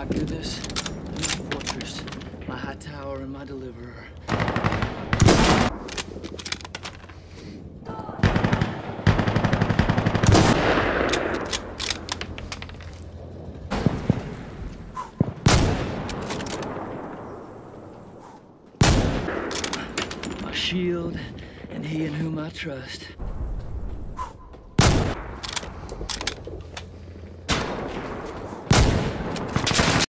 my goodness. My fortress, my high tower, and my deliverer. My shield, and he in whom I trust.